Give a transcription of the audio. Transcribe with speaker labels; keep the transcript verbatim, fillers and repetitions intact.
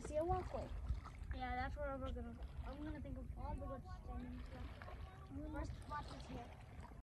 Speaker 1: see a walkway.
Speaker 2: Yeah, that's where we're gonna. I'm gonna think of all the good standing stuff. First spot is here.